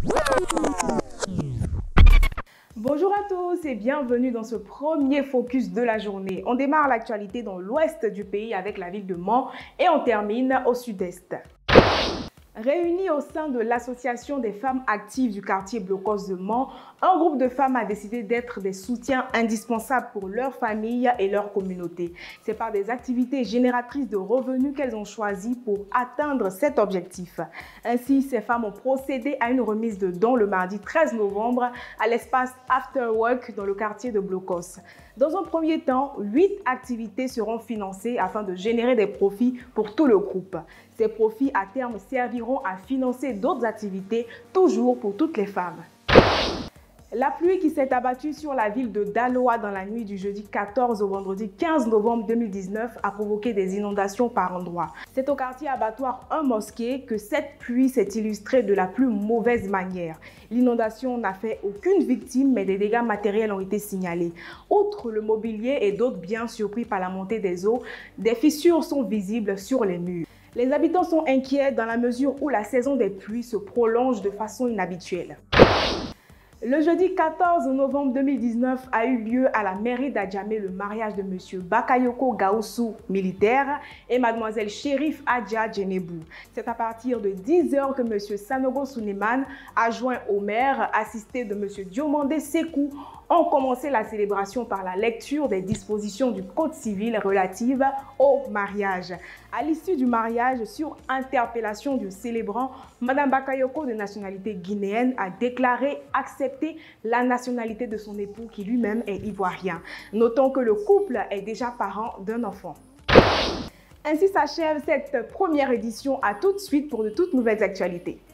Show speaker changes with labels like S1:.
S1: Bonjour à tous et bienvenue dans ce premier focus de la journée. On démarre l'actualité dans l'ouest du pays avec la ville de Mans et on termine au sud-est. Réunis au sein de l'association des femmes actives du quartier Blocos de Mans, un groupe de femmes a décidé d'être des soutiens indispensables pour leur famille et leur communauté. C'est par des activités génératrices de revenus qu'elles ont choisi pour atteindre cet objectif. Ainsi, ces femmes ont procédé à une remise de dons le mardi 13 novembre à l'espace After Work dans le quartier de Blocos. Dans un premier temps, 8 activités seront financées afin de générer des profits pour tout le groupe. Ces profits à terme serviront à financer d'autres activités, toujours pour toutes les femmes. La pluie qui s'est abattue sur la ville de Daloa dans la nuit du jeudi 14 au vendredi 15 novembre 2019 a provoqué des inondations par endroits. C'est au quartier abattoir 1 Mosquée que cette pluie s'est illustrée de la plus mauvaise manière. L'inondation n'a fait aucune victime, mais des dégâts matériels ont été signalés. Outre le mobilier et d'autres biens surpris par la montée des eaux, des fissures sont visibles sur les murs. Les habitants sont inquiets dans la mesure où la saison des pluies se prolonge de façon inhabituelle. Le jeudi 14 novembre 2019 a eu lieu à la mairie d'Adjamé le mariage de M. Bakayoko Gaoussou, militaire, et Mlle Chérif Adja Djenebou. C'est à partir de 10 h que M. Sanogo Suleiman, adjoint au maire, assisté de M. Diomandé Sekou, ont commencé la célébration par la lecture des dispositions du Code civil relatives au mariage. À l'issue du mariage, sur interpellation du célébrant, Mme Bakayoko, de nationalité guinéenne, a déclaré accepter la nationalité de son époux qui lui-même est ivoirien. Notons que le couple est déjà parent d'un enfant. Ainsi s'achève cette première édition. À tout de suite pour de toutes nouvelles actualités.